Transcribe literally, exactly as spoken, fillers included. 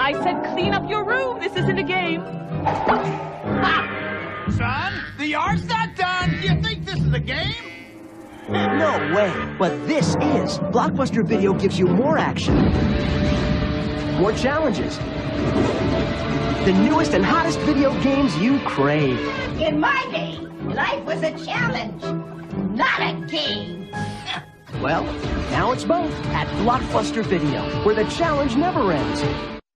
I said clean up your room. This isn't a game. Ha! Son, the yard's not done. Do you think this is a game? No way. But this is. Blockbuster Video gives you more action, more challenges, the newest and hottest video games you crave. In my day, life was a challenge, not a game. Well, now it's both at Blockbuster Video, where the challenge never ends.